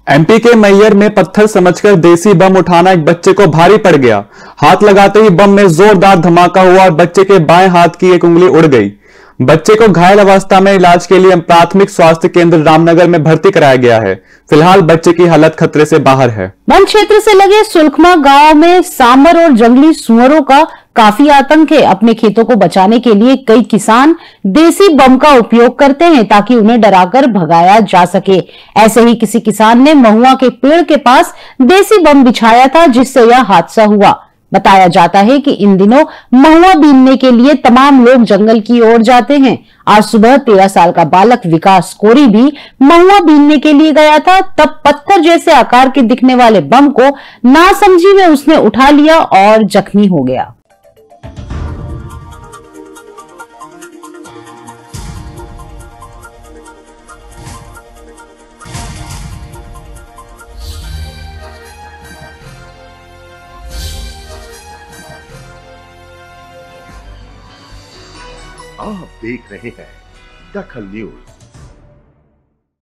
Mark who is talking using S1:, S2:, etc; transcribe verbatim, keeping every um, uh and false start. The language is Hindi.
S1: एमपी के मैयर में पत्थर समझकर देसी बम उठाना एक बच्चे को भारी पड़ गया। हाथ लगाते ही बम में जोरदार धमाका हुआ और बच्चे के बाएं हाथ की एक उंगली उड़ गई। बच्चे को घायल अवस्था में इलाज के लिए प्राथमिक स्वास्थ्य केंद्र रामनगर में भर्ती कराया गया है। फिलहाल बच्चे की हालत खतरे से बाहर है।
S2: वन क्षेत्र से लगे सुलखमा गांव में सांबर और जंगली सुअरों का काफी आतंक है। अपने खेतों को बचाने के लिए कई किसान देसी बम का उपयोग करते हैं ताकि उन्हें डराकर भगाया जा सके। ऐसे ही किसी किसान ने महुआ के पेड़ के पास देसी बम बिछाया था, जिससे यह हादसा हुआ। बताया जाता है कि इन दिनों महुआ बीनने के लिए तमाम लोग जंगल की ओर जाते हैं। आज सुबह तेरह साल का बालक विकास कोरी भी महुआ बीनने के लिए गया था। तब पत्थर जैसे आकार के दिखने वाले बम को नासमझी में उसने उठा लिया और जख्मी हो गया।
S3: आप देख रहे हैं दखल न्यूज।